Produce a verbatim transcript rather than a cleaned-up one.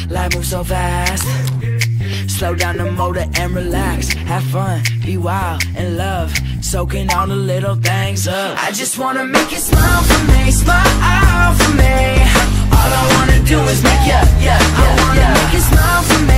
life moves so fast. Slow down the motor and relax. Have fun, be wild and love, soaking all the little things up. I just wanna make you smile for me, smile for me. All I wanna do is make you, yeah, yeah, I wanna yeah. make you smile for me.